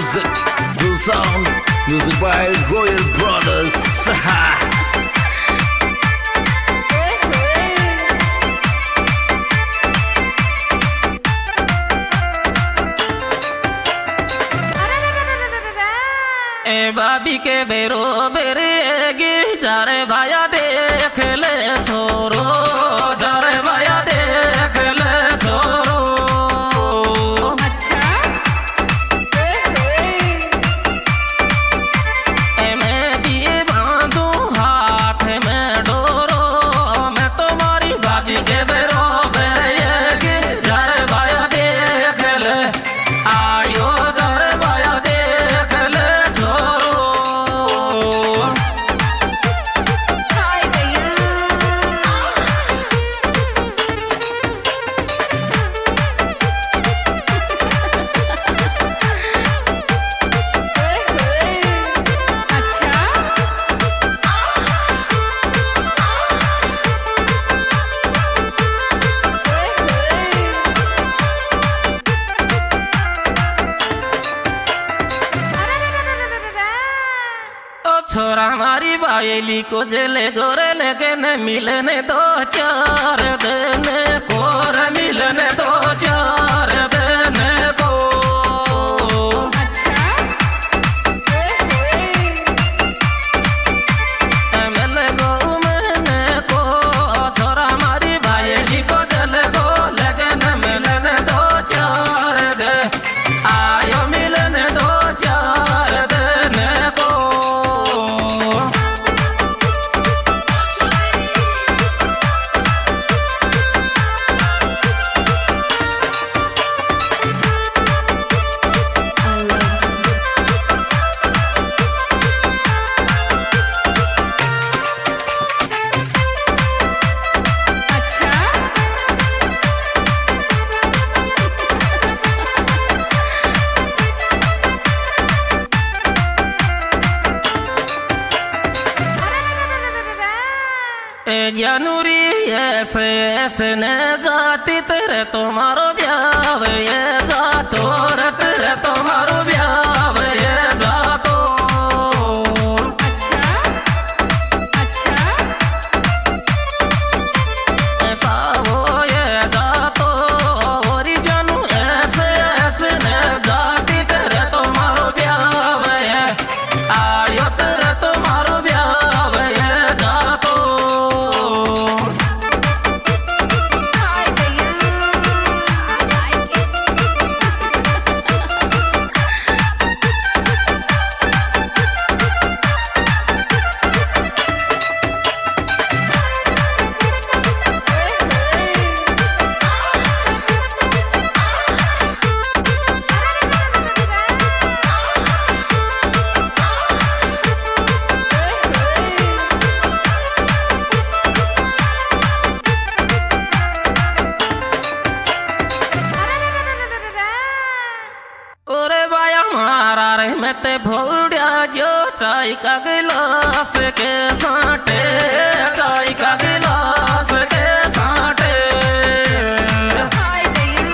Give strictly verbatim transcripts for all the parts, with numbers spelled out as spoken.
music, the sound, music by Royal Brothers. ए बाबी के बेरो बेरेगी जारे भाया देख ले छोरो, जारे भाया देख ले छोरो। अच्छा ए मैं भी बांधू हाथ में डोरो, मैं तुम्हारी बाबी के बेरो बेरेगी जारे भाया देख ले आयो, जारे भाया देख ले हाय भैया अच्छा ओ छोरा मारी बायली को जेले गोरे लेके न मिलने दो चार दिन कोर, मिलने दो चार दिन को। अच्छा मिल गो मैंने को छोरा मारी बायली को जेले गो लेके न मिलने दो चार दिन, आयो मिलने दो चार दिन को। अच्छा ए जानूरी ऐसे ऐसे न जाती तेरे तुम्हारो ब्याव ये जातो रे, तेरे तुम्हारो ब्याव ये जातो। अच्छा अच्छा ऐसा वो ये जातो और जानू ऐसे ऐसे न जाती तेरे तुम्हारो ब्याव ये आयो, तेरे तुम्हारो ब्याव ये जातो। हाय भैया ओरे बाया मारा रे मैं ते भोड़िया जो चाय का गिलास के साटे, चाय का गिलास के साटे। हाय भैया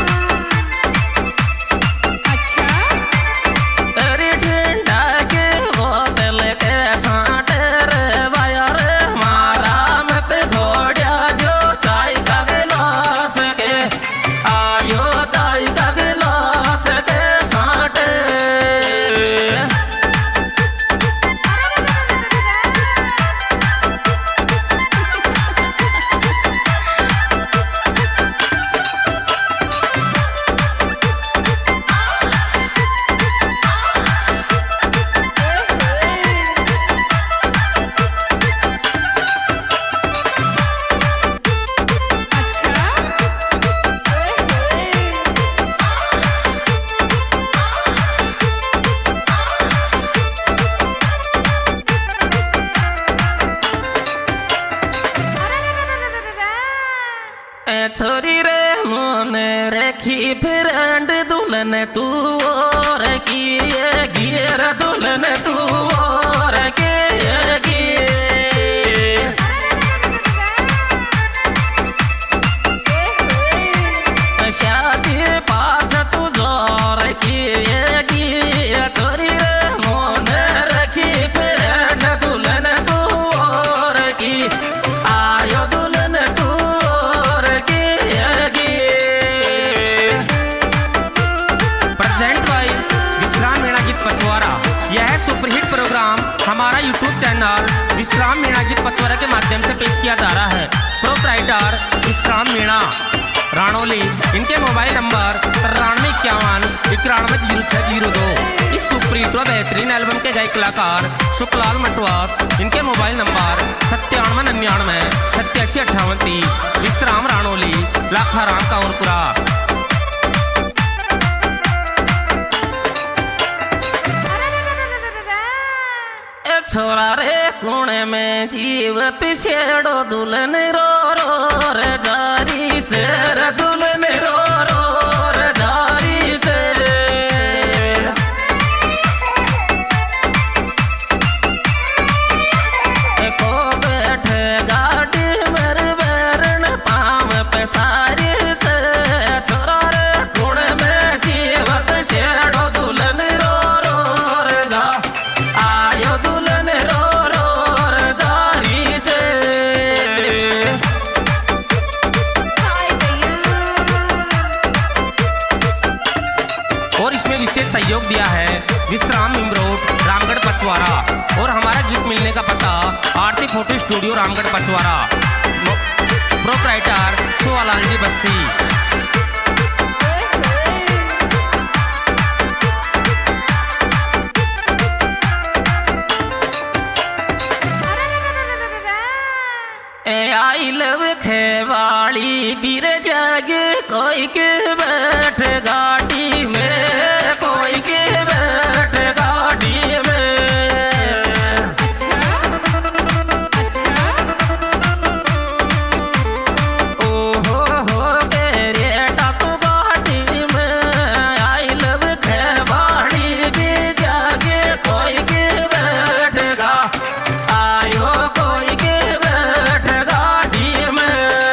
अच्छा तेरी ठंडा के बोतल के साटे रे बाया रे मारा मैं ते भोड़िया जो चाय का गिलास के आयो, चाय का गिलास के साटे। ए छोरी रे मोने रखी फ्रेंड दुल्हन तू और की ये गियर दुल्हन तू और के गी शादी पाछ तू जोर की ये गी सुपरहिट प्रोग्राम हमारा यूट्यूब चैनल विश्राम मीणा गीत पचवरा के माध्यम से पेश किया जा रहा है। प्रोप्राइटर विश्राम मीणा राणोली, इनके मोबाइल नंबर तिरानवे इक्यावन इक्यानवे जीरो छः जीरो दो। इस सुपरहिट व बेहतरीन एल्बम के गायक कलाकार सुखलाल मटवास, इनके मोबाइल नंबर सत्तानवे निन्यानवे सत्यासी अट्ठावन तीस। विश्राम राणोली, लाखाराम काउरपुरा। छोरा रे कुणे में जीव पिछेड़ो दुल्हन रो रो रे जारी चेर दुल्हन रो रो रे जारी चेर। को बैठे गाड़ी मेरे बैरन पाँव पे सारी से। छोरा रे कुणे में जीव पिछेड़ो दुल्हन रो रो रे जा आयो दुल्हन रो रो रे जारी चे। हाय भैया। और इसमें विशेष सहयोग दिया है विश्राम इमरोड रामगढ़ पचवारा। और हमारा गीत मिलने का पता Aarti photo studio Ramgarh Pachwara. Proprietor Sowalal ji Bassi. I love Khewadi बीर जागे कोई के बैठ गाड़ी में, कोई के बैठ गाड़ी में। अच्छा अच्छा। ओहो हो तेरे टाप गाड़ी में आई लव खेवाड़ी बीर जागे कोई के बैठगा। आयो कोई के बैठ गाड़ी में।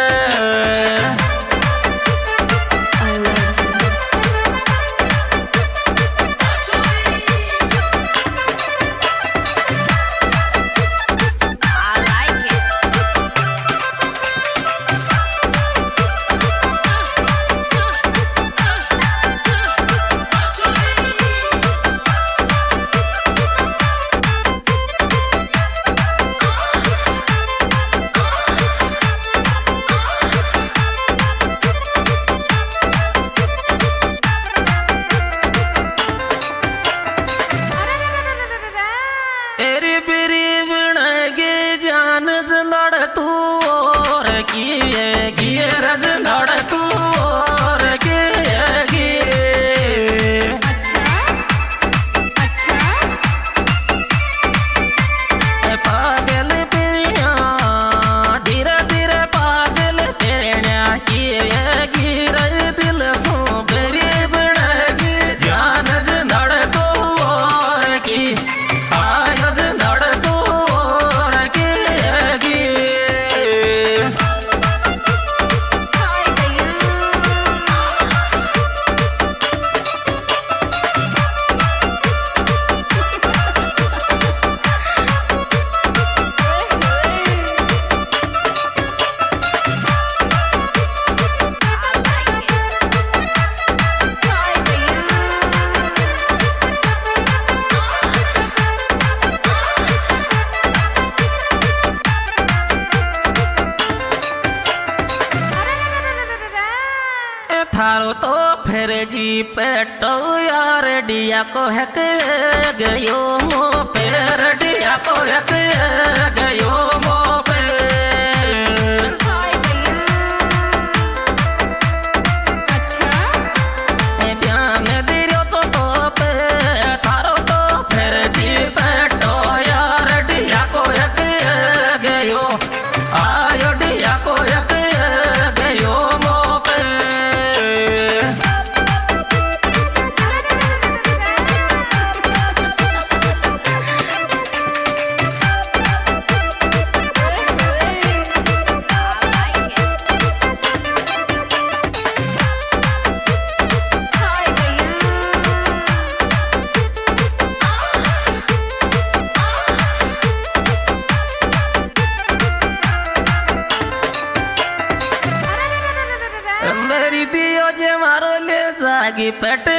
I like it. एरी बिरी बिणगे जान जंदड़ तू और किए गिए रज नड़ तू और किए गिए। अच्छा अच्छा। पागल पिया धीरे धीरे पागल पिया किए गिर दिल सो बेरी बिणगे जान जंदड़ तू और की आयद नड़ तू और किए गिए। हाय भैया। I like it. हाय भैया। ए थारो तो फिर जी पेटो यार डिया को है के गयो मो पेर डिया को है के गयो मो पे। हाय भैया। अच्छा ए ध्यान दियो तो तो पे थारो तो फिर जी पेटो यार डिया को है के गयो आयो डिया को है के गयो मो पे। मेरी दियो जे मारो ले जागी पेट